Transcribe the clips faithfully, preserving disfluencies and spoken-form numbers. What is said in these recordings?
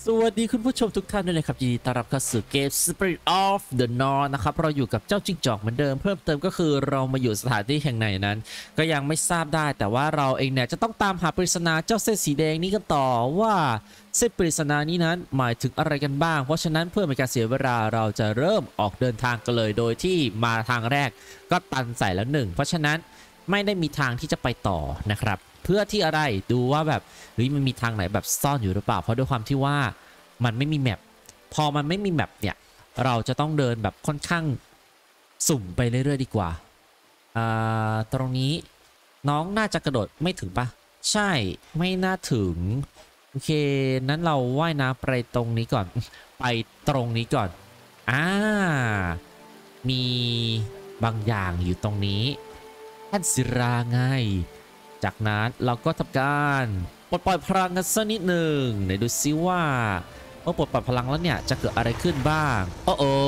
สวัสดีคุณผู้ชมทุกท่านด้วยนะครับยินดีต้อนรับเข้าสู่เกม Spirit of the North นะครับเราอยู่กับเจ้าจิ้งจอกเหมือนเดิมเพิ่มเติมก็คือเรามาอยู่สถานที่แห่งไหนนั้นก็ยังไม่ทราบได้แต่ว่าเราเองเนี่ยจะต้องตามหาปริศนาเจ้าเส้นสีแดงนี้กันต่อว่าเส้นปริศนานี้นั้นหมายถึงอะไรกันบ้างเพราะฉะนั้นเพื่อไม่ให้การเสียเวลาเราจะเริ่มออกเดินทางกันเลยโดยที่มาทางแรกก็ตันใส่แล้วหนึ่งเพราะฉะนั้นไม่ได้มีทางที่จะไปต่อนะครับเพื่อที่อะไรดูว่าแบบเฮ้ยมันมีทางไหนแบบซ่อนอยู่หรือเปล่าเพราะด้วยความที่ว่ามันไม่มีแมปพอมันไม่มีแมปเนี่ยเราจะต้องเดินแบบค่อนข้างสุ่มไปเรื่อยๆดีกว่าอ่าตรงนี้น้องน่าจะกระโดดไม่ถึงปะใช่ไม่น่าถึงโอเคนั้นเราว่ายน้ำไปตรงนี้ก่อนไปตรงนี้ก่อนอ่ามีบางอย่างอยู่ตรงนี้แท่นศิลาไงจากนั้นเราก็ทำการปลดปล่อยพลังกันสักนิดหนึ่งไหนดูซิว่าเมื่อปลดปล่อยพลังแล้วเนี่ยจะเกิดอะไรขึ้นบ้างโอ้โอ้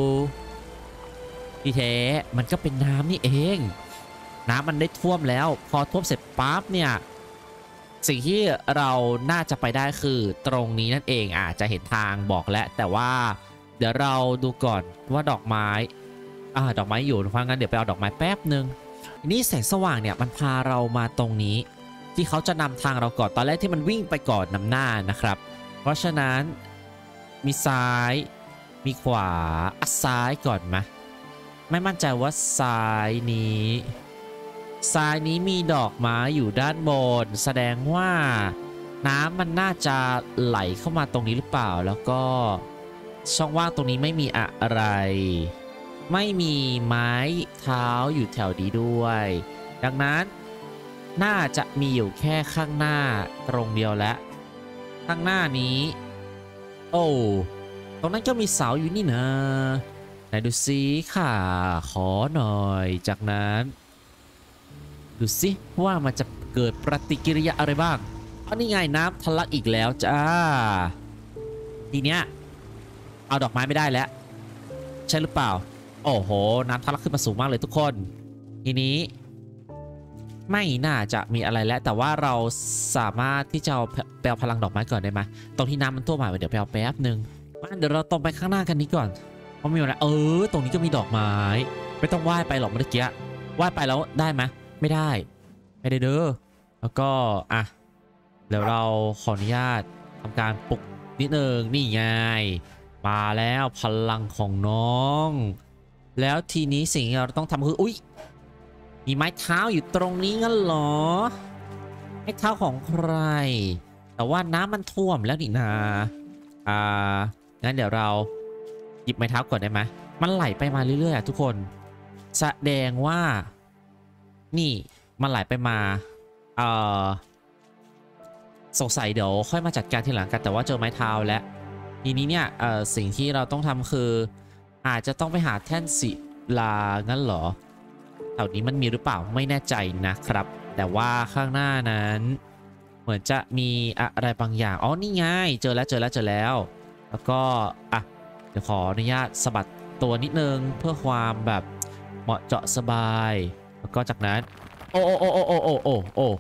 ที่แท้มันก็เป็นน้ำนี่เองน้ำมันได้ท่วมแล้วพอท่วมเสร็จปั๊บเนี่ยสิ่งที่เราน่าจะไปได้คือตรงนี้นั่นเองอาจจะเห็นทางบอกแล้วแต่ว่าเดี๋ยวเราดูก่อนว่าดอกไม้อ่าดอกไม้อยู่เพราะงั้นเดี๋ยวไปเอาดอกไม้แป๊บหนึ่งนี่แสงสว่างเนี่ยมันพาเรามาตรงนี้ที่เขาจะนำทางเราก่อนตอนแรกที่มันวิ่งไปก่อนนำหน้านะครับเพราะฉะนั้นมีซ้ายมีขวาอ่ะซ้ายก่อนไหมไม่มั่นใจว่าซ้ายนี้ซ้ายนี้มีดอกไม้อยู่ด้านบนแสดงว่าน้ำมันน่าจะไหลเข้ามาตรงนี้หรือเปล่าแล้วก็ช่องว่างตรงนี้ไม่มีอะไรไม่มีไม้เท้าอยู่แถวนี้ด้วยดังนั้นน่าจะมีอยู่แค่ข้างหน้าตรงเดียวและข้างหน้านี้โอ้ตรงนั้นก็มีเสาอยู่นี่นะไหนดูซิค่ะขอหน่อยจากนั้นดูซิว่ามันจะเกิดปฏิกิริยาอะไรบ้างอันนี้ไงน้ำทะลักอีกแล้วจ้าทีเนี้ยเอาดอกไม้ไม่ได้แล้วใช่หรือเปล่าโอ้โหน้ำทะลักขึ้นมาสูงมากเลยทุกคนทีนี้ไม่น่าจะมีอะไรแล้วแต่ว่าเราสามารถที่จะเอาแปลพลังดอกไม้ก่อนได้ไหมตรงที่น้ำมันท่วมมาเดี๋ยวไปเอาแป๊บนึงเดี๋ยวเราตรงไปข้างหน้ากันนี้ก่อนเพราะมีอะไรเออตรงนี้ก็มีดอกไม้ไม่ต้องว่ายไปหรอกเมื่อกี้ว่ายไปแล้วได้ไหมไม่ได้ไม่ได้เด้อแล้วก็อ่ะเดี๋ยวเราขออนุญาตทำการปลุกนิดนึงนี่ไงมาแล้วพลังของน้องแล้วทีนี้สิ่งที่เราต้องทำคืออุ๊ยมีไม้เท้าอยู่ตรงนี้งั้นเหรอไม้เท้าของใครแต่ว่าน้ำมันท่วมแล้วนี่นาอ่างั้นเดี๋ยวเราหยิบไม้เท้าก่อนได้ไหมมันไหลไปมาเรื่อยๆทุกคนแสดงว่านี่มันไหลไปมาเอ่อสงสัยเดี๋ยวค่อยมาจัดการทีหลังกันแต่ว่าเจอไม้เท้าแล้วทีนี้เนี่ยเอ่อสิ่งที่เราต้องทำคืออาจจะต้องไปหาแท่นศิลางั้นเหรอแถวนี้มันมีหรือเปล่าไม่แน่ใจนะครับแต่ว่าข้างหน้านั้นเหมือนจะมีอะไรบางอย่างอ๋อนี่ไงเจอแล้วเจอแล้วเจอแล้วแล้วก็อ่ะเดี๋ยวขออนุญาตสะบัดตัวนิดนึงเพื่อความแบบเหมาะเจาะสบายแล้วก็จากนั้นโอ้โอ้โอ้โอ้โอ้โอ้โอ้โอ้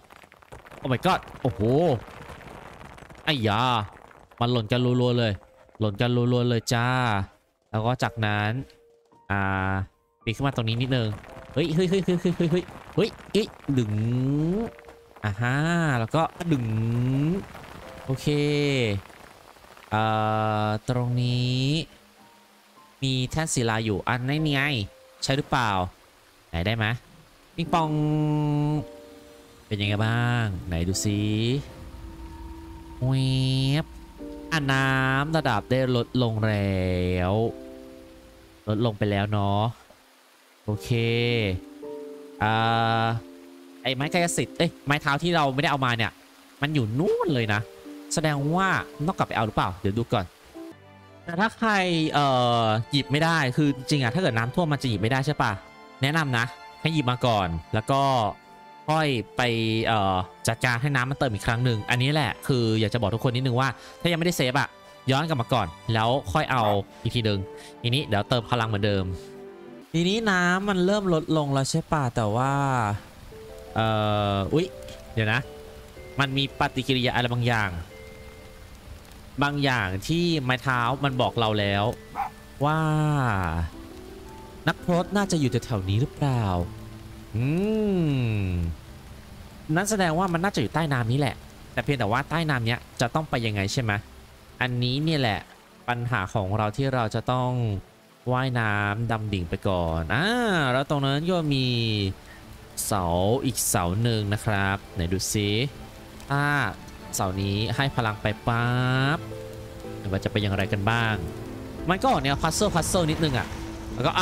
my god โอ้โหไอ้ยามันหล่นกันรัวๆเลยหล่นกันรัวๆเลยจ้าแล้วก็จากนั้นอ่าปีนขึ้นมาตรงนี้นิดนึงเฮ้ยเฮ้ยเฮ้ยเฮ้ยเฮ้ยเฮ้ยเฮ้ยเฮ้ยเฮ้ยดึงอ่าฮะแล้วก็ดึงโอเคอ่าตรงนี้มีแท่นศิลาอยู่อันนี้ไงใช่หรือเปล่าไหนได้ไหมปิงปองเป็นยังไงบ้างไหนดูสิเวฟอ่ะน้ำระดับได้ลดลงแล้วลดลงไปแล้วเนาะโอเคอ่าไอ้ไม้กายสิทธิ์เอ้ยไม้เท้าที่เราไม่ได้เอามาเนี่ยมันอยู่นู่นเลยนะแสดงว่าต้องกลับไปเอาหรือเปล่าเดี๋ยวดูก่อนแต่ถ้าใครเอ่อหยิบไม่ได้คือจริงอะถ้าเกิดน้ำท่วมมันจะหยิบไม่ได้ใช่ปะแนะนำนะให้หยิบมาก่อนแล้วก็ค่อยไปเอ่อจัดการให้น้ำมันเติมอีกครั้งหนึ่งอันนี้แหละคืออยากจะบอกทุกคนนิดนึงว่าถ้ายังไม่ได้เซฟอะย้อนกลับมาก่อนแล้วค่อยเอาอีกทีหนึ่งทีนี้เดี๋ยวเติมพลังเหมือนเดิมทีนี้น้ำมันเริ่มลดลงแล้วใช่ป่ะแต่ว่าเอ่ออุ๊ยเดี๋ยวนะมันมีปฏิกิริยาอะไรบางอย่างบางอย่างที่ไม้เท้ามันบอกเราแล้วว่านักพรตน่าจะอยู่แถวๆนี้หรือเปล่าอืมนั่นแสดงว่ามันน่าจะอยู่ใต้น้ำนี้แหละแต่เพียงแต่ว่าใต้น้ำเนี้ยจะต้องไปยังไงใช่ไหมอันนี้เนี่ยแหละปัญหาของเราที่เราจะต้องว่ายน้ำดำดิ่งไปก่อนอ่าแล้วตรงนั้นก็มีเสาอีกเสาหนึ่งนะครับไหนดูซิถ้าเสานี้ให้พลังไปปั๊บว่าจะเป็นอย่างไรกันบ้างมันก็ออกแนวพัซเซิลพัซเซิลนิดนึงอ่ะแล้วก็อ่ะ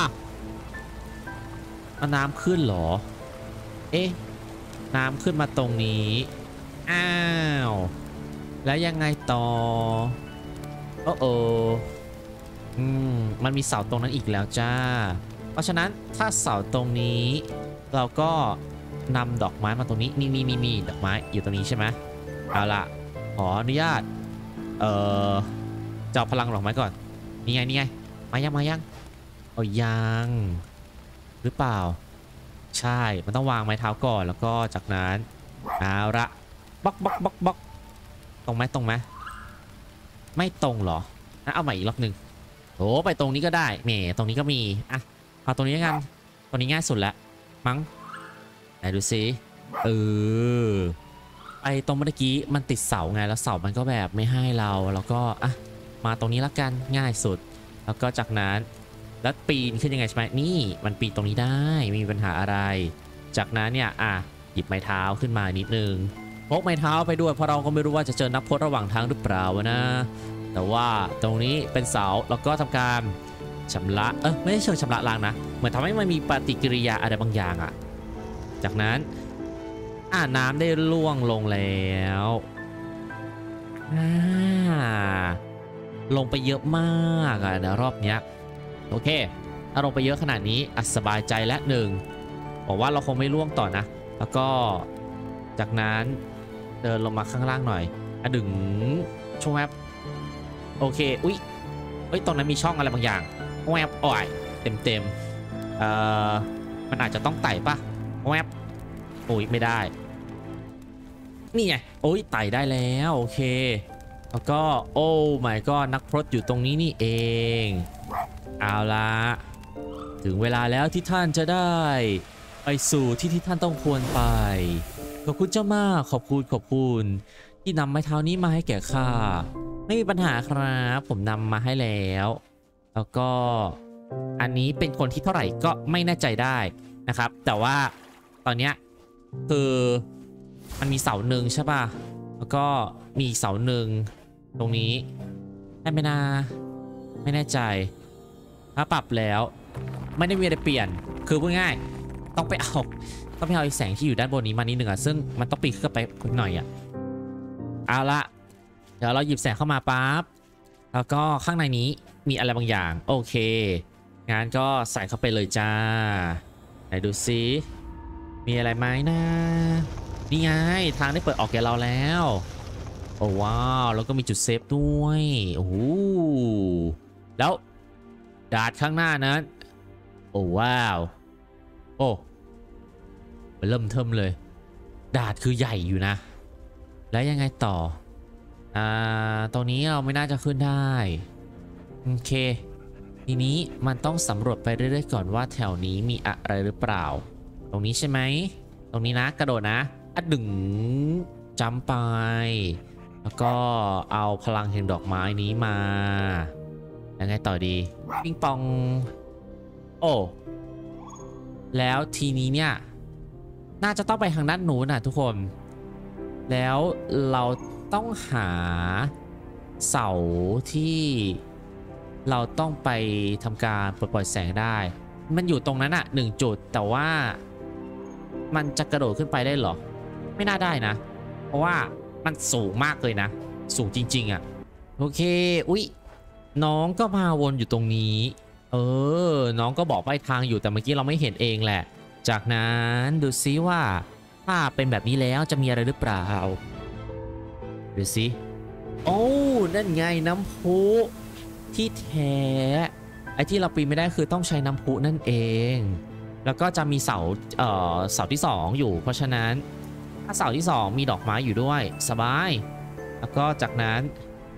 น้ำขึ้นเหรอเอ๊ะน้ำขึ้นมาตรงนี้อ้าวแล้วยังไงต่อโอ้โออืมมันมีเสาตรงนั้นอีกแล้วจ้าเพราะฉะนั้นถ้าเสาตรงนี้เราก็นำดอกไม้มาตรงนี้นี่นี่นี่นี่ดอกไม้อยู่ตรงนี้ใช่ไหมเอาล่ะขออนุญาตเอ่อจะเอาพลังดอกไม้ก่อนนี่ไงนี่ไงมายังมายังเอายังหรือเปล่าใช่มันต้องวางไม้เท้าก่อนแล้วก็จากนั้นเอาละบล็อกบล็อกบล็อกบล็อกตรงไหมตรงไหมไม่ตรงเหรอนะเอาใหม่อีกรอบหนึ่งโอ้ไปตรงนี้ก็ได้แหมตรงนี้ก็มีอ่ะเอาตรงนี้กันตรงนี้ง่ายสุดละมั้งไหนดูซิเออไปตรงเมื่อกี้มันติดเสาไงแล้วเสามันก็แบบไม่ให้เราแล้วก็อ่ะมาตรงนี้ละกันง่ายสุดแล้วก็จากนั้นแล้วปีนขึ้นยังไงใช่ไหมนี่มันปีนตรงนี้ได้ไม่มีปัญหาอะไรจากนั้นเนี่ยอ่ะหยิบไม้เท้าขึ้นมานิดนึงพกไม้เท้าไปด้วยเพราะเราก็ไม่รู้ว่าจะเจอนักพจน์ระหว่างทางหรือเปล่าวะนะแต่ว่าตรงนี้เป็นเสาแล้วก็ทำการชำระเออไม่ได้เชิงชำระล้างนะเหมือนทำให้มันมีปฏิกิริยาอะไรบางอย่างอ่ะจากนั้นอ่าน้ำได้ล่วงลงแล้วอ่าลงไปเยอะมากอ่ะนะรอบเนี้ยโอเคถ้าลงไปเยอะขนาดนี้อ่ะสบายใจและหนึ่งบอกว่าเราคงไม่ล่วงต่อนะแล้วก็จากนั้นเดินลงมาข้างล่างหน่อยอะดึงช่วงแวบโอเคอุ๊ยเฮ้ยตรงนั้นมีช่องอะไรบางอย่างแวบอ่อยเต็มเต็มเอ่อมันอาจจะต้องไต่ปะแวบโอ้ยไม่ได้นี่ไงโอ้ยไต่ได้แล้วโอเคแล้วก็โอ้ my god นักพรตอยู่ตรงนี้นี่เองเอาละถึงเวลาแล้วที่ท่านจะได้ไปสู่ที่ที่ท่านต้องควรไปขอบคุณเจ้ามากขอบคุณขอบคุณที่นำไม้เท้านี้มาให้แก่ข้าไม่มีปัญหาครับผมนำมาให้แล้วแล้วก็อันนี้เป็นคนที่เท่าไหร่ก็ไม่แน่ใจได้นะครับแต่ว่าตอนเนี้ยคือมันมีเสาหนึ่งใช่ป่ะแล้วก็มีอีกเสาหนึ่งตรงนี้ได้ไหมนะไม่แน่ใจถ้าปรับแล้วไม่ได้มีอะไรเปลี่ยนคือพูดง่ายต้องไปเอาต้องไปเอาไอ้แสงที่อยู่ด้านบนนี้มานิดหนึ่งอ่ะซึ่งมันต้องปีนขึ้นไปหน่อยอ่ะเอาละเดี๋ยวเราหยิบแสงเข้ามาปั๊บแล้วก็ข้างในนี้มีอะไรบางอย่างโอเคงั้นก็ใส่เข้าไปเลยจ้าไหนดูซิมีอะไรไหมนะนี่ไงทางได้เปิดออกแก่เราแล้วโอ้ว้าวแล้วก็มีจุดเซฟด้วยโอ้โหแล้วดาดข้างหน้านั้นโอ้ว้าวโอ้เริ่มเทิมเลยดาดคือใหญ่อยู่นะแล้วยังไงต่ออ่าตรงนี้เราไม่น่าจะขึ้นได้โอเคทีนี้มันต้องสำรวจไปเรื่อยๆก่อนว่าแถวนี้มีอะไรหรือเปล่าตรงนี้ใช่ไหมตรงนี้นะกระโดดนะอะดึงจำไปแล้วก็เอาพลังแห่งดอกไม้นี้มายังไงต่อดีปิงปองโอ้แล้วทีนี้เนี่ยน่าจะต้องไปทางด้านนู้นนะทุกคนแล้วเราต้องหาเสาที่เราต้องไปทำการปลดปล่อยแสงได้มันอยู่ตรงนั้นอะหนึ่งจุดแต่ว่ามันจะกระโดดขึ้นไปได้หรอไม่น่าได้นะเพราะว่ามันสูงมากเลยนะสูงจริงๆอะโอเคอุ๊ยน้องก็มาวนอยู่ตรงนี้เออน้องก็บอกไปทางอยู่แต่เมื่อกี้เราไม่เห็นเองแหละจากนั้นดูซิว่าถ้าเป็นแบบนี้แล้วจะมีอะไรหรือเปล่าดูซิโอ้นั่นไงน้ำพุที่แท้ไอ้ที่เราปีนไม่ได้คือต้องใช้น้ำพุนั่นเองแล้วก็จะมีเสาเอ่อเสาที่สองอยู่เพราะฉะนั้นถ้าเสาที่สองมีดอกไม้อยู่ด้วยสบายแล้วก็จากนั้น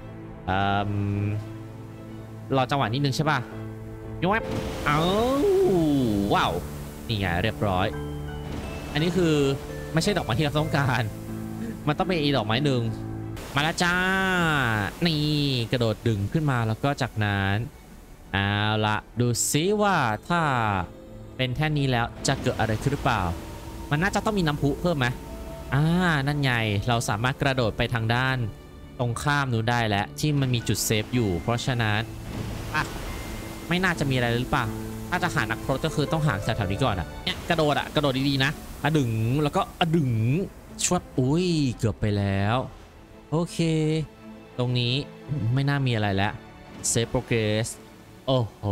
รอจังหวะนิดนึงใช่ป่ะยกแวบเอ้าว้าวนี่ไงเรียบร้อยอันนี้คือไม่ใช่ดอกไม้ที่เราต้องการมันต้องเป็นอีดอกไม้หนึ่งมาแล้วจ้านี่กระโดดดึงขึ้นมาแล้วก็จากนั้นเอาละดูซิว่าถ้าเป็นแท่นนี้แล้วจะเกิดอะไรขึ้นหรือเปล่ามันน่าจะต้องมีน้ำพุเพิ่มไหมอ่านั่นไงเราสามารถกระโดดไปทางด้านตรงข้ามนู้นได้แล้วที่มันมีจุดเซฟอยู่เพราะฉะนั้นอ่ะไม่น่าจะมีอะไรหรือเปล่าถ้าจะหานักพรตก็คือต้องหาแถวๆนี้ก่อนอ่ะเนี่ยกระโดดอ่ะกระโดดดีๆนะอะดึงแล้วก็อะดึงชวบอุ้ยเกือบไปแล้วโอเคตรงนี้ไม่น่ามีอะไรแล้วเซฟโปรเกรสโอ้โห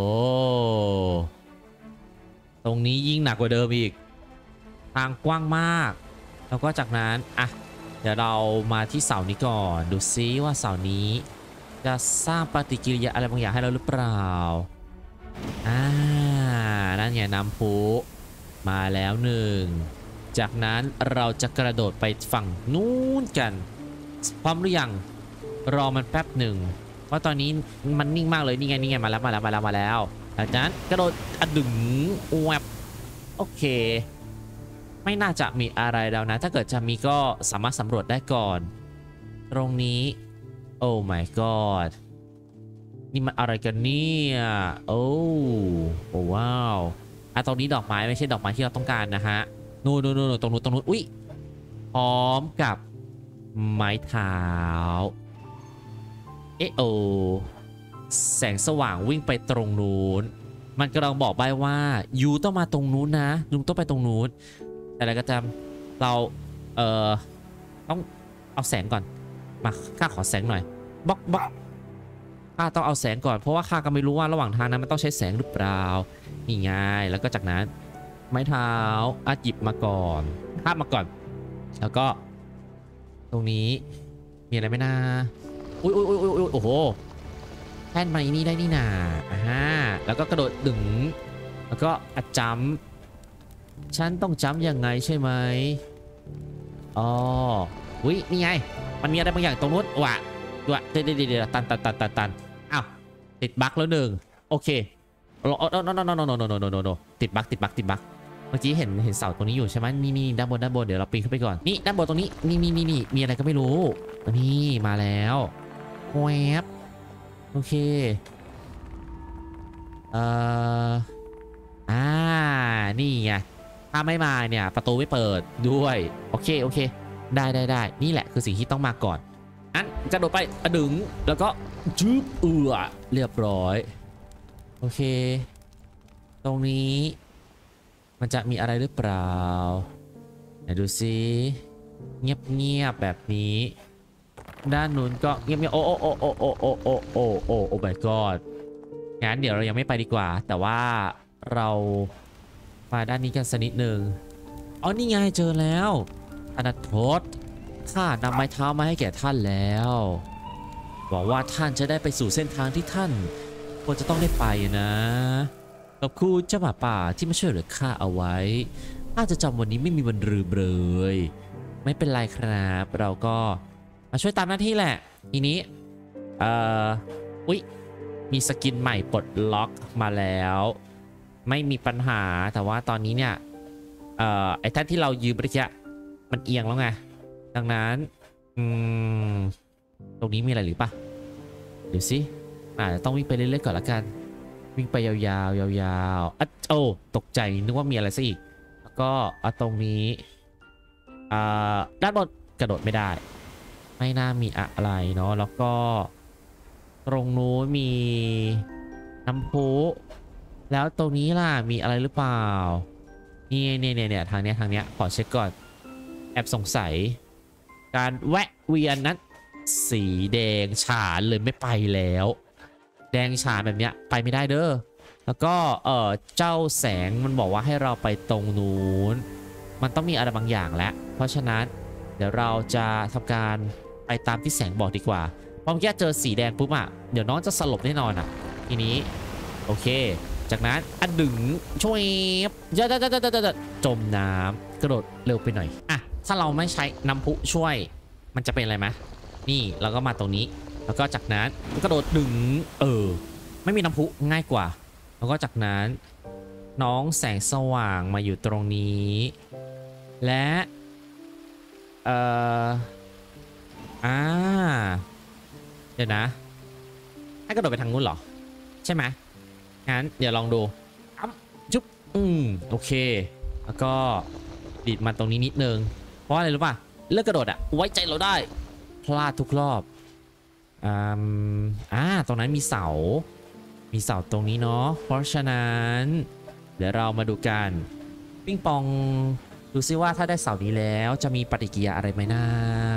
ตรงนี้ยิ่งหนักกว่าเดิมอีกทางกว้างมากแล้วก็จากนั้นอ่ะเดี๋ยวเรามาที่เสานี้ก่อนดูซิว่าเสานี้จะสร้างปฏิกิริยาอะไรบางอย่างให้เราหรือเปล่าอ่านั่นไงน้ำพุมาแล้วหนึ่งจากนั้นเราจะกระโดดไปฝั่งนู้นกันพร้อมหรือยังรอมันแป๊บหนึ่งเพราะตอนนี้มันนิ่งมากเลยนี่ไงนี่ไงมาแล้วมาแล้วมาแล้วมาแล้วจากนั้นกระโดดอดึงแวบโอเคไม่น่าจะมีอะไรแล้วนะถ้าเกิดจะมีก็สามารถสำรวจได้ก่อนตรงนี้โอ้ my god นี่มันอะไรกันเนี่ยโอ้โอ้ว้าวอ่ะตรงนี้ดอกไม้ไม่ใช่ดอกไม้ที่เราต้องการนะฮะนู่นนู่นนู่นตรงนู้นตรงนู้นอุ้ยพร้อมกับไม้เท้าเอะโอแสงสว่างวิ่งไปตรงนู้นมันกำลังบอกใบ้ว่ายูต้องมาตรงนู้นนะยูต้องไปตรงนู้นแต่อะไรก็ตามเราเอ่อต้องเอาแสงก่อนมาข้าขอแสงหน่อยบล็อกบล็อกข้าต้องเอาแสงก่อนเพราะว่าข้าก็ไม่รู้ว่าระหว่างทางนั้นมันต้องใช้แสงหรือเปล่านี่ไงแล้วก็จากนั้นไม้เท้าอาจิบมาก่อนข้ามาก่อนแล้วก็ตรงนี้มีอะไรไหมนะอุ้ยอุ้ยอุ้ยอุ้ยโอ้โหแท่นมาอีนี่ได้นี่นาอ่าแล้วก็กระโดดดึงแล้วก็อัดจัมฉันต้องจัมยังไงใช่ไหมอ๋ออุ้ยนี่ไงมันมีอะไรบางอย่างตรงนู้นว่ะว่ะเดี๋ยวเดี๋ยวเดี๋ยวตันตันตันตันตันอ้าวติดบั๊กแล้วหนึ่งโอเคโอ้โอ้โนโนโนโนโนโนโนโนโนติดบั๊กติดบั๊กติดบั๊กเมื่อกี้เห็นเห็นเสาตรงนี้อยู่ใช่ไหมนี่นี่ด้านบนด้านบนเดี๋ยวเราปีนขึ้นไปก่อนนี่ด้านบนตรงนี้นี่นี่นี่นี่มีอะไรก็ไม่รู้นี่มาแล้วแวบโอเคเอ่ออ่านี่ไงถ้าไม่มาเนี่ยประตูไม่เปิดด้วยโอเคโอเคได้ได้ได้นี่แหละคือสิ่งที่ต้องมาก่อนอันกระโดดไปอดึงแล้วก็จึ๊บเอือเรียบร้อยโอเคตรงนี้มันจะมีอะไรหรือเปล่าไหนดูซิเงียบเงียบแบบนี้ด้านนู้นก็เงียบเงียบโอ้โอ้โอ้โอ้โอ้โอ้โอ้โอ้โอ้โอ้ my god งั้นเดี๋ยวเรายังไม่ไปดีกว่าแต่ว่าเรามาด้านนี้กันสักนิดหนึ่งอ๋อนี่ไงเจอแล้วอนาโทษข้านำไม้เท้ามาให้แก่ท่านแล้วหวังว่าท่านจะได้ไปสู่เส้นทางที่ท่านควรจะต้องได้ไปนะขอบคุณเจ้าหมาป่าที่มาช่วยเหลือข้าเอาไว้ข้าจะจำวันนี้ไม่มีวันลืมเลยไม่เป็นไรครับเราก็มาช่วยตามหน้าที่แหละทีนี้เอ่ออุ๊ยมีสกินใหม่ปลดล็อกมาแล้วไม่มีปัญหาแต่ว่าตอนนี้เนี่ยเอ่อไอ้ท่านที่เรายืมเมื่อกี้มันเอียงแล้วไงดังนั้นอืมตรงนี้มีอะไรหรือปะเดี๋ยวสิอาจจะต้องวิ่งไปเรื่อยๆก่อนละกันวิ่งไปยาวๆยาวๆอ่ะโอ้ตกใจนึกว่ามีอะไรซะอีกแล้วก็เอาตรงนี้อ่าด้านบนกระโดดไม่ได้ไม่น่ามีอะไรเนาะแล้วก็ตรงนู้นมีน้ำพุแล้วตรงนี้ล่ะมีอะไรหรือเปล่านี่เนี่ยเนี่ยเนี่ยทางเนี้ยทางเนี้ยขอเช็คก่อนแอบสงสัยการแวะเวียนนั้นสีแดงฉานเลยไม่ไปแล้วแดงฉานแบบเนี้ยไปไม่ได้เด้อแล้วก็เออเจ้าแสงมันบอกว่าให้เราไปตรงนู้นมันต้องมีอะไรบางอย่างแล้วเพราะฉะนั้นเดี๋ยวเราจะทำการไปตามที่แสงบอกดีกว่าเพราะเมื่อกี้เจอสีแดงปุ๊บอ่ะเดี๋ยวน้องจะสลบแน่นอนอ่ะทีนี้โอเคจากนั้นอันดึงช่วยจะจะจะจะจะจมน้ำกระโดดเร็วไปหน่อยอ่ะถ้าเราไม่ใช้น้ำพุช่วยมันจะเป็นอะไรไหมนี่เราก็มาตรงนี้แล้วก็จากนั้นกระโดดดึงเออไม่มีน้ำพุง่ายกว่าแล้วก็จากนั้นน้องแสงสว่างมาอยู่ตรงนี้และเอ่ออ่าเดี๋ยวนะให้กระโดดไปทางนู้นเหรอใช่ไหมงั้นเดี๋ยวลองดูจุ๊บอืมโอเคแล้วก็ดีดมาตรงนี้นิดนึงเพราะอะไรรู้ป่ะเลือกกระโดดอะไว้ใจเราได้พลาดทุกรอบอ่าอ่าตรงนั้นมีเสามีเสาตรงนี้เนาะเพราะฉะนั้นเดี๋ยวเรามาดูกันปิ้งปองดูซิว่าถ้าได้เสานี้แล้วจะมีปฏิกิริยาอะไรไหมนะ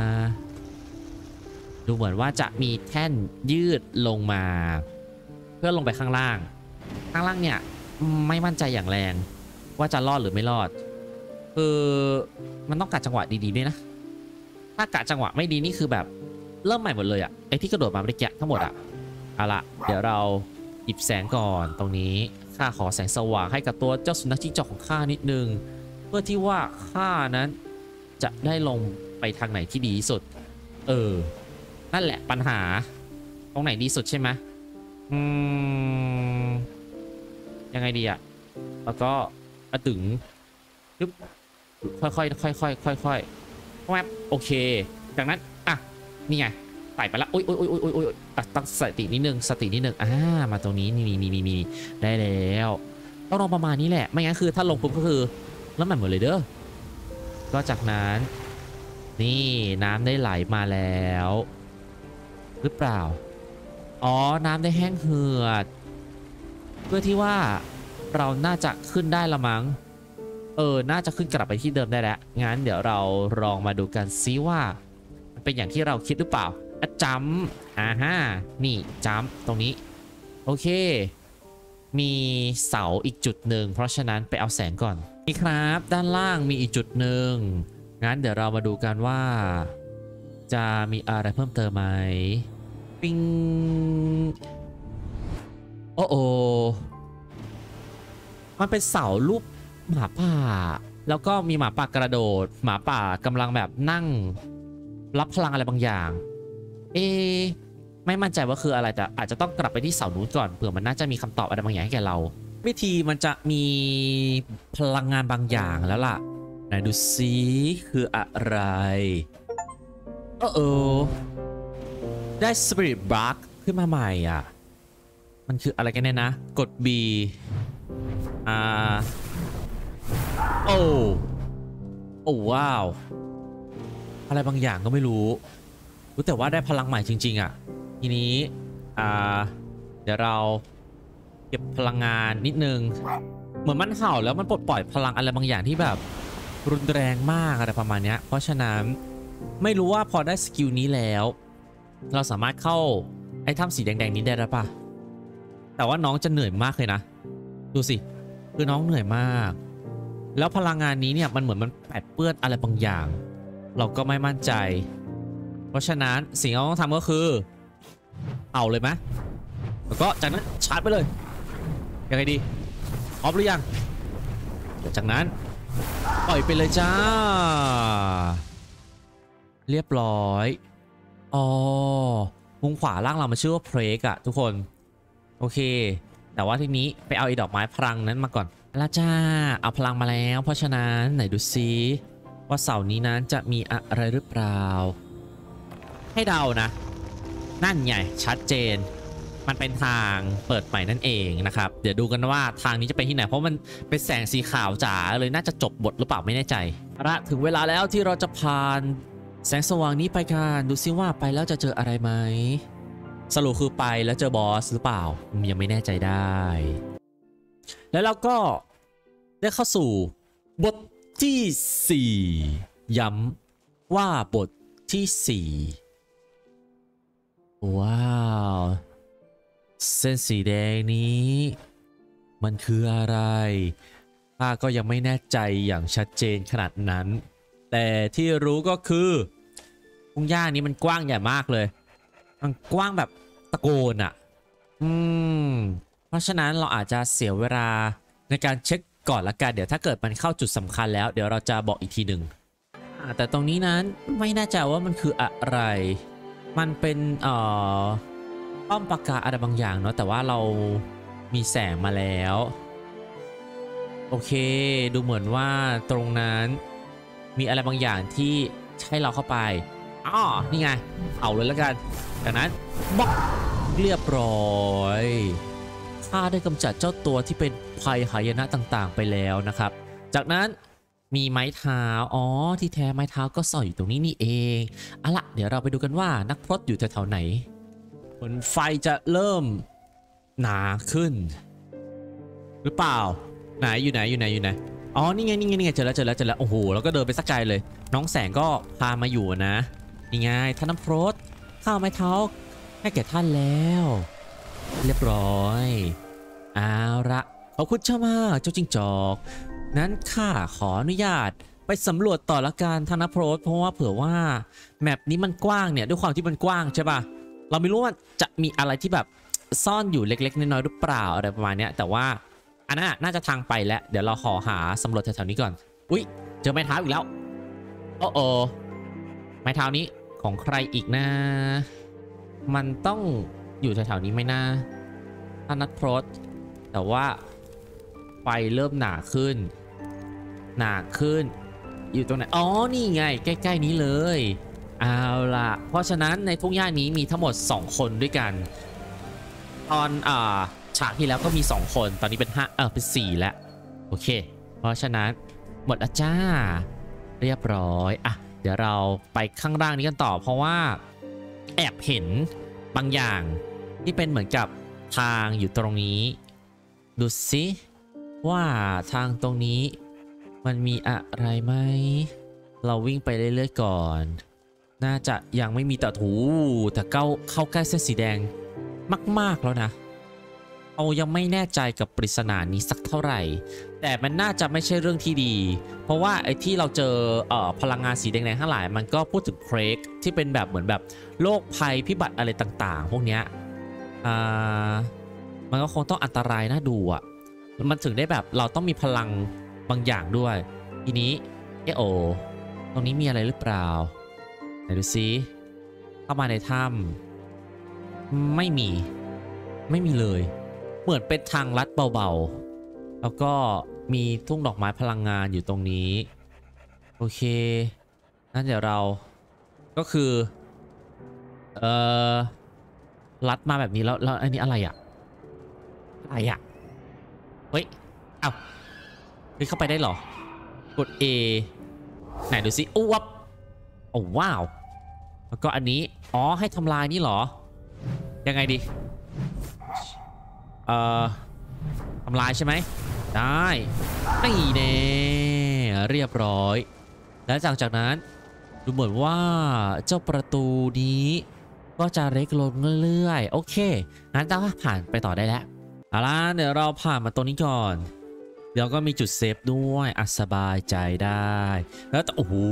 ดูเหมือนว่าจะมีแท่นยืดลงมาเพื่อลงไปข้างล่างข้างล่างเนี่ยไม่มั่นใจอย่างแรงว่าจะรอดหรือไม่รอดคือมันต้องกะจังหวะดีๆด้วยนะถ้ากะจังหวะไม่ดีนี่คือแบบเริ่มใหม่หมดเลยอะไอที่กระโดดมาเมื่อกี้ทั้งหมดอะเอาละเดี๋ยวเราหยิบแสงก่อนตรงนี้ข้าขอแสงสว่างให้กับตัวเจ้าสุนัขจิ้งจอกของข้านิดนึงเพื่อที่ว่าข้านั้นจะได้ลงไปทางไหนที่ดีที่สุดเออนั่นแหละปัญหาตรงไหนดีสุดใช่ไหมอืมยังไงดีอะแล้วก็มาถึงปึ๊บค่อยๆค่อยๆค่อยๆค่อยๆแวบโอเคจากนั้นอ่ะนี่ไงไต่ไปละโอ๊ยโอ๊ยโอ๊ยโอ๊ยโอ๊ยตั้งสตินิดนึงสตินิดนึงอ่ามาตรงนี้นี่นี่นี่นี่ได้แล้วต้องลงประมาณนี้แหละไม่งั้นคือถ้าลงปุ๊บก็คือแล้วมันหมดเลยเด้อก็จากนั้นนี่น้ำได้ไหลมาแล้วหรือเปล่าอ๋อน้ำได้แห้งเหือดเพื่อที่ว่าเราน่าจะขึ้นได้ละมั้งเออน่าจะขึ้นกลับไปที่เดิมได้แล้วงั้นเดี๋ยวเราลองมาดูกันซิว่ามันเป็นอย่างที่เราคิดหรือเปล่าอะจัมอ่าฮะนี่จัมตรงนี้โอเคมีเสาอีกจุดหนึ่งเพราะฉะนั้นไปเอาแสงก่อนนี่ครับด้านล่างมีอีกจุดหนึ่งงั้นเดี๋ยวเรามาดูกันว่าจะมีอะไรเพิ่มเติมไหมปิ้งโอ้โอมันเป็นเสารูปหมาป่าแล้วก็มีหมาป่ากระโดดหมาป่ากำลังแบบนั่งรับพลังอะไรบางอย่างเอไม่มั่นใจว่าคืออะไรแต่อาจจะต้องกลับไปที่เสานู้นก่อนเผื่อมันน่าจะมีคำตอบอะไรบางอย่างให้แก่เราวิธีมันจะมีพลังงานบางอย่างแล้วล่ะไหนดูซิคืออะไรเออเออได้ Spirit Block ขึ้นมาใหม่อ่ะมันคืออะไรกันแน่นะกด B อ่าโอ้โอ้ว้าวอะไรบางอย่างก็ไม่รู้รู้แต่ว่าได้พลังใหม่จริงๆอ่ะทีนี้อ่าเดี๋ยวเราเก็บพลังงานนิดนึงเหมือนมันเห่าแล้วมันปลดปล่อยพลังอะไรบางอย่างที่แบบรุนแรงมากอะไรประมาณนี้เพราะฉะนั้นไม่รู้ว่าพอได้สกิลนี้แล้วเราสามารถเข้าไอ้ถ้ำสีแดงๆนี้ได้หรือเปล่าแต่ว่าน้องจะเหนื่อยมากเลยนะดูสิคือน้องเหนื่อยมากแล้วพลังงานนี้เนี่ยมันเหมือนมันแปดเปื้อนอะไรบางอย่างเราก็ไม่มั่นใจเพราะฉะนั้นสิ่งที่เราต้องทำก็คือเอาเลยไหมแล้วก็จากนั้นชาร์จไปเลยยังไงดีออฟหรือยังจากนั้นปล่อยไปเลยจ้าเรียบร้อยอ๋อมุมขวาล่างเรามันชื่อว่าเพลกอะทุกคนโอเคแต่ว่าทีนี้ไปเอาไอ้ดอกไม้พลังนั้นมาก่อนแล้วจ้าเอาพลังมาแล้วเพราะฉะนั้นไหนดูซิว่าเสาร์นี้นั้นจะมีอะไรหรือเปล่าให้เดานะนั่นไงชัดเจนมันเป็นทางเปิดใหม่นั่นเองนะครับเดี๋ยวดูกันว่าทางนี้จะไปที่ไหนเพราะมันเป็นแสงสีขาวจ๋าเลยน่าจะจบบทหรือเปล่าไม่แน่ใจละถึงเวลาแล้วที่เราจะผ่านแสงสว่างนี้ไปกันดูซิว่าไปแล้วจะเจออะไรไหมสรุปคือไปแล้วเจอบอสหรือเปล่ายังไม่แน่ใจได้แล้วเราก็ได้เข้าสู่บทที่สี่ย้ำว่าบทที่สี่ว้าวเส้นสีแดงนี้มันคืออะไรข้าก็ยังไม่แน่ใจอย่างชัดเจนขนาดนั้นแต่ที่รู้ก็คือทุ่งหญ้านี้มันกว้างใหญ่มากเลยมันกว้างแบบตะโกนอ่ะอืมเพราะฉะนั้นเราอาจจะเสียเวลาในการเช็คก่อนละกันเดี๋ยวถ้าเกิดมันเข้าจุดสำคัญแล้วเดี๋ยวเราจะบอกอีกทีหนึ่งแต่ตรงนี้นั้นไม่แน่ใจว่ามันคืออะไรมันเป็นเอ่อป้อมปราการอะไรบางอย่างเนาะแต่ว่าเรามีแสงมาแล้วโอเคดูเหมือนว่าตรงนั้นมีอะไรบางอย่างที่ให้เราเข้าไปอ๋อนี่ไงเอาเลยแล้วกันจากนั้นบล็อกเรียบร้อยข้าได้กำจัดเจ้าตัวที่เป็นภัยหายนะต่างๆไปแล้วนะครับจากนั้นมีไม้เท้าอ๋อที่แท้ไม้เท้าก็ซ่อนอยู่ตรงนี้นี่เองเอาล่ะเดี๋ยวเราไปดูกันว่านักพรตอยู่แถวๆไหนเหมือนไฟจะเริ่มหนาขึ้นหรือเปล่าไหนอยู่ไหนอยู่ไหนอยู่ไหนอ๋อนี่ไงนี่ไงนี่ไงเจอแล้วเจอแล้วเจอแล้วโอ้โหแล้วก็เดินไปสักไกลเลยน้องแสงก็พามาอยู่นะนี่ไงท่านน้ำพรตข้าวไม้เท้าให้แก่ท่านแล้วเรียบร้อยเอาละขอบคุณเจ้ามากเจ้าจิ้งจอกนั้นข้าขออนุญาตไปสำรวจต่อละกันท่านน้ำพรตเพราะว่าเผื่อว่าแมปนี้มันกว้างเนี่ยด้วยความที่มันกว้างใช่ป่ะเราไม่รู้ว่าจะมีอะไรที่แบบซ่อนอยู่เล็กๆน้อยๆหรือเปล่าอะไรประมาณนี้แต่ว่าอันนั้นน่าจะทางไปแล้วเดี๋ยวเราขอหาสำรวจแถวๆนี้ก่อนอุ๊ยเจอไม้เท้าอีกแล้วโอ้โอไม้เท้านี้ของใครอีกนะมันต้องอยู่แถวๆนี้ไหมนะท่านนักพรตแต่ว่าไฟเริ่มหนาขึ้นหนาขึ้นอยู่ตรงไหนอ๋อนี่ไงใกล้ๆนี้เลยเอาล่ะเพราะฉะนั้นในทุ่งหญ้านี้มีทั้งหมดสองคนด้วยกันตอนอ่าฉากที่แล้วก็มีสองคนตอนนี้เป็นห้าเออเป็นสี่แล้วโอเคเพราะฉะนั้นหมดแล้วจ้าเรียบร้อยอ่ะเดี๋ยวเราไปข้างล่างนี้กันต่อเพราะว่าแอบเห็นบางอย่างที่เป็นเหมือนกับทางอยู่ตรงนี้ดูสิว่าทางตรงนี้มันมีอะไรไหมเราวิ่งไปเรื่อยๆก่อนน่าจะยังไม่มีแต่ถูแต่เข้าเข้าใกล้เส้นสีแดงมากๆแล้วนะเรายังไม่แน่ใจกับปริศนานี้สักเท่าไหร่แต่มันน่าจะไม่ใช่เรื่องที่ดีเพราะว่าไอ้ที่เราเจอเอ่อพลังงานสีแดงๆทั้งหลายมันก็พูดถึงเครกที่เป็นแบบเหมือนแบบโรคภัยพิบัติอะไรต่างๆพวกเนี้ยอ่ามันก็คงต้องอันตรายน่าดูอ่ะมันถึงได้แบบเราต้องมีพลังบางอย่างด้วยทีนี้เอโอตรงนี้มีอะไรหรือเปล่าไหนดูซิเข้ามาในถ้ำไม่มีไม่มีเลยเหมือนเป็นทางลัดเบาๆแล้วก็มีทุ่งดอกไม้พลังงานอยู่ตรงนี้โอเคนั่นเดี๋ยวเราก็คือเอ่อลัดมาแบบนี้แล้วแล้วอันนี้อะไรอะอะไรอะเฮ้ยเอ้าเฮ้ยเข้าไปได้เหรอกด A ไหนดูสิอ้วบโอ้ว้าวแล้วก็อันนี้อ๋อให้ทำลายนี่เหรอยังไงดีเอ่อทำลายใช่ไหมได้ไม่แน่เรียบร้อยและจากจากนั้นดูเหมือนว่าเจ้าประตูนี้ก็จะเล็กลงเรื่อยๆโอเคงั้นต้องผ่านไปต่อได้แล้วเอาล่ะเดี๋ยวเราผ่านมาตรงนี้ก่อนเดี๋ยวก็มีจุดเซฟด้วยอ่ะสบายใจได้แล้วโอ้โห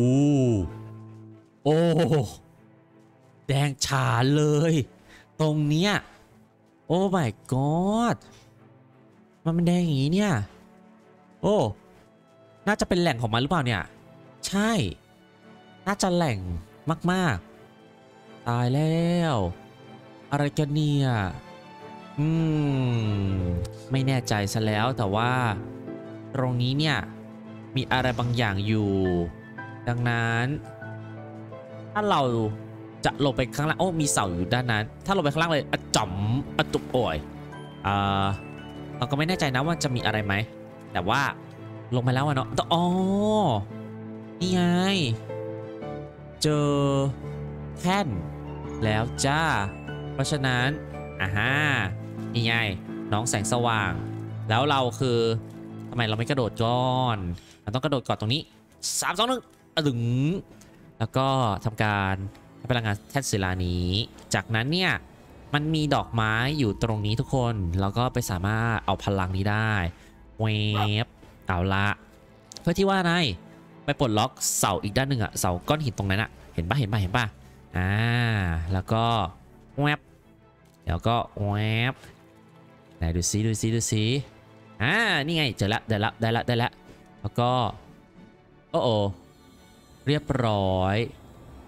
โอ้แดงฉานเลยตรงเนี้ยโอ้ my god มันเป็นแดงอย่างนี้เนี่ยโอ้น่าจะเป็นแหล่งของมันหรือเปล่าเนี่ยใช่น่าจะแหล่งมากๆตายแล้วอะไรกันเนี่ยอืมไม่แน่ใจซะแล้วแต่ว่าตรงนี้เนี่ยมีอะไรบางอย่างอยู่ดังนั้นถ้าเราจะลงไปข้างล่างโอ้มีเสาอยู่ด้านนั้นถ้าลงไปข้างล่างเลยอะจ๋อมอะตุกโอยอ่าเราก็ไม่แน่ใจนะว่าจะมีอะไรไหมแต่ว่าลงมาแล้วอะเนาะอ๋อนี่ไงเจอแท่นแล้วจ้าเพราะฉะนั้นอ่าฮะนี่ไงน้องแสงสว่างแล้วเราคือทำไมเราไม่กระโดดก่อนเราต้องกระโดดก่อนตรงนี้สามสองหนึ่งอะดึงแล้วก็ทำการให้พลังงานแท่นศิลานี้จากนั้นเนี่ยมันมีดอกไม้อยู่ตรงนี้ทุกคนแล้วก็ไปสามารถเอาพลังนี้ได้เวฟเอาละเพื่อที่ว่าไงไปปลดล็อกเสาอีกด้านหนึ่งอะเสาก้อนหินตรงนั้นอะเห็นปะเห็นปะเห็นปะอ่าแล้วก็แวบแล้วก็แวบไหนดูซิดูซิดูซิอ่านี่ไงเจอละได้ละได้ละได้ละแล้วก็โอ้โอเรียบร้อย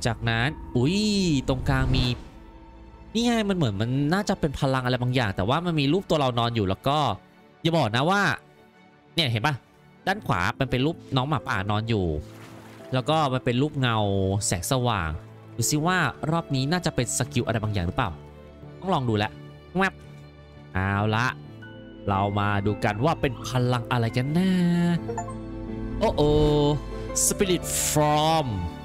จากนั้นอุ้ยตรงกลางมีนี่ไงมันเหมือนมันน่าจะเป็นพลังอะไรบางอย่างแต่ว่ามันมีรูปตัวเรานอนอยู่แล้วก็อย่าบอกนะว่าเนี่ยเห็นปะด้านขวามันเป็นรูปน้องหมาป่านอนอยู่แล้วก็มันเป็นรูปเงาแสงสว่างดูซิว่ารอบนี้น่าจะเป็นสกิลอะไรบางอย่างหรือเปล่าต้องลองดูแหละแวบเอาละเรามาดูกันว่าเป็นพลังอะไรกันนะโอ้โอ Spirit Form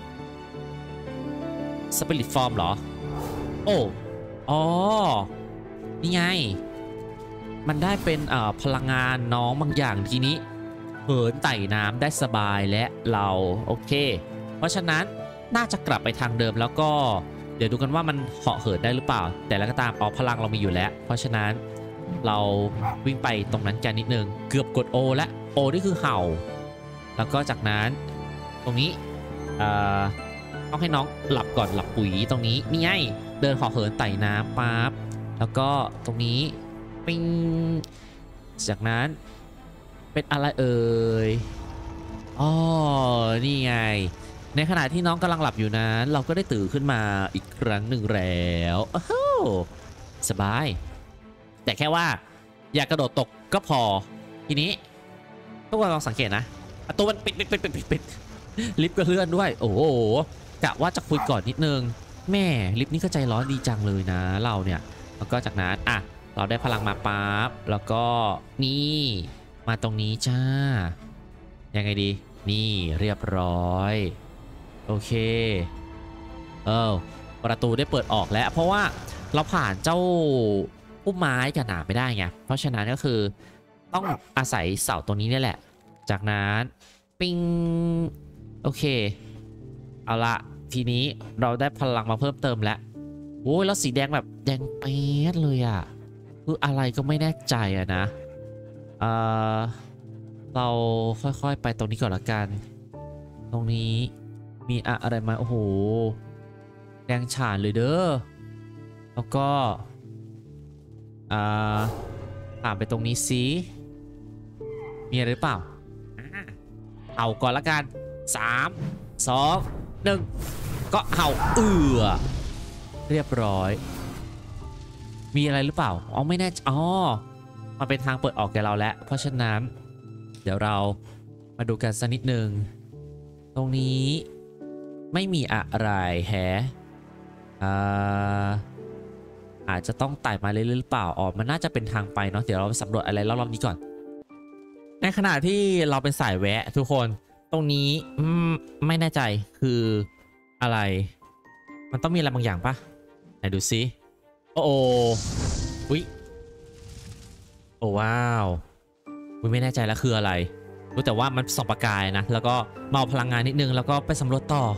Spirit Form เหรอโอ้อ๋อนี่ไงมันได้เป็นเอ่อพลังงานน้องบางอย่างทีนี้เหินไต่น้ำได้สบายและเราโอเคเพราะฉะนั้นน่าจะกลับไปทางเดิมแล้วก็เดี๋ยวดูกันว่ามันเหาะเหินได้หรือเปล่าแต่แล้วก็ตามอ๋อพลังเรามีอยู่แล้วเพราะฉะนั้นเราวิ่งไปตรงนั้นกันนิดนึงเกือบกด O และ O นี่คือเห่าแล้วก็จากนั้นตรงนี้เอ่อต้องให้น้องหลับก่อนหลับปุ๋ยตรงนี้นี่ไงเดินเหาะเหินไต่น้ำปั๊บแล้วก็ตรงนี้ปิ้งจากนั้นเป็นอะไรเอ่ยอ๋อนี่ไงในขณะที่น้องกำลังหลับอยู่นั้นเราก็ได้ตื่นขึ้นมาอีกครั้งหนึ่งแล้วโอ้โหสบายแต่แค่ว่าอย่ากระโดดตกก็พอทีนี้ทุกคนลองสังเกตนะประตูมันปิดปิดปิดปิดปิดปิดลิฟต์ก็เลื่อนด้วยโอ้โหกะว่าจะคุยก่อนนิดนึงแม่ลิฟต์นี่ก็ใจร้อนดีจังเลยนะเราเนี่ยแล้วก็จากนั้นอ่ะเราได้พลังมาปั๊บแล้วก็นี่มาตรงนี้จ้ายังไงดีนี่เรียบร้อยโอเคเออประตูได้เปิดออกแล้วเพราะว่าเราผ่านเจ้าพุ่มไม้กับหนามไม่ได้ไงเพราะฉะนั้นก็คือต้องอาศัยเสาตัวนี้นี่แหละจากนั้นปิ้งโอเคเอาละทีนี้เราได้พลังมาเพิ่มเติมแล้วโอ้ยแล้วสีแดงแบบแดงเป๊ดเลยอ่ะคืออะไรก็ไม่แน่ใจอะนะเออเราค่อยๆไปตรงนี้ก่อนละกันตรงนี้มีอะไรมาโอ้โหแดงฉานเลยเด้อแล้วก็อ่าผ่านไปตรงนี้สิมีอะไรหรือเปล่าเอาก่อนละกันสามสองหนึ่งก็เห่าเอือเรียบร้อยมีอะไรหรือเปล่าอ๋อไม่แน่อ๋อมันเป็นทางเปิดออกแกเราแล้วเพราะฉะนั้นเดี๋ยวเรามาดูกันสักนิดหนึ่งตรงนี้ไม่มีอะไรแฮะอ่าอาจจะต้องไต่มาเรื่อยๆหรือเปล่าอ๋อมันน่าจะเป็นทางไปเนาะเดี๋ยวเราไปสำรวจอะไรรอบๆนี้ก่อนในขณะที่เราเป็นสายแวะทุกคนตรงนี้ไม่แน่ใจคืออะไรมันต้องมีอะไรบางอย่างปะไหนดูซิโอ้โหอุ๊ยโอ้ว้าวอุ๊ยไม่แน่ใจแล้วคืออะไรรู้แต่ว่ามันส่องประกายนะแล้วก็เมาพลังงานนิดนึงแล้วก็ไปสำรวจต่อ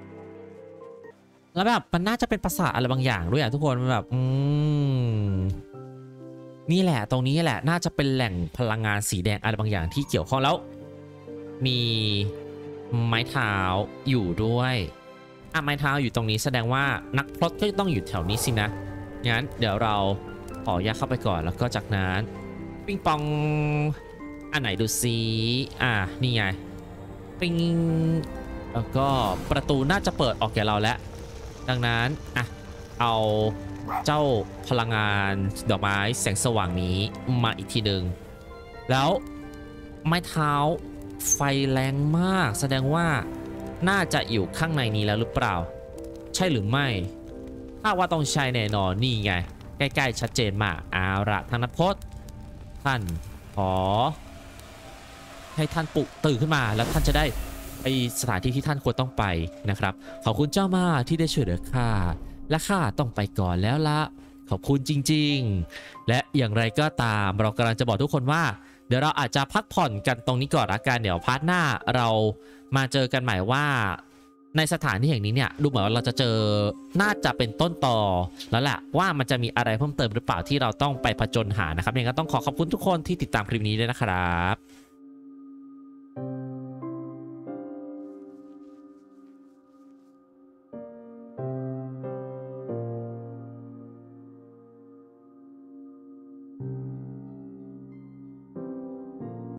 แล้วแบบมันน่าจะเป็นปราสาทอะไรบางอย่างด้วยอ่ะทุกคนมันแบบอืมนี่แหละตรงนี้แหละน่าจะเป็นแหล่งพลังงานสีแดงอะไรบางอย่างที่เกี่ยวข้องแล้วมีไม้เท้าอยู่ด้วยอ่ะไม้เท้าอยู่ตรงนี้แสดงว่านักพรตก็ต้องอยู่แถวนี้สินะงั้นเดี๋ยวเราขอยัดเข้าไปก่อนแล้วก็จากนั้นปิงปองอันไหนดูซิอ่ะนี่ไงปิงแล้วก็ประตูน่าจะเปิดออกแก่เราแล้วดังนั้นอ่ะเอาเจ้าพลังงานดอกไม้แสงสว่างนี้มาอีกทีหนึ่งแล้วไม้เท้าไฟแรงมากแสดงว่าน่าจะอยู่ข้างในนี้แล้วหรือเปล่าใช่หรือไม่ถ้าว่าต้องใช่แน่นอนนี่ไงใกล้ๆชัดเจนมากเอาละธนพจน์ท่านขอให้ท่านปลุกตื่นขึ้นมาแล้วท่านจะได้ไปสถานที่ที่ท่านควรต้องไปนะครับขอบคุณเจ้ามาที่ได้ช่วยเหลือข้าและข้าต้องไปก่อนแล้วละขอบคุณจริงๆและอย่างไรก็ตามเรากำลังจะบอกทุกคนว่าเดี๋ยวเราอาจจะพักผ่อนกันตรงนี้ก่อนละกันเดี๋ยวพาร์ทหน้าเรามาเจอกันใหม่ว่าในสถานที่แห่งนี้เนี่ยดูเหมือนว่าเราจะเจอน่าจะเป็นต้นตอแล้วแหละว่ามันจะมีอะไรเพิ่มเติมหรือเปล่าที่เราต้องไปผจญหานะครับยังไงก็ต้องขอขอบคุณทุกคนที่ติดตามคลิปนี้ด้วยนะครับ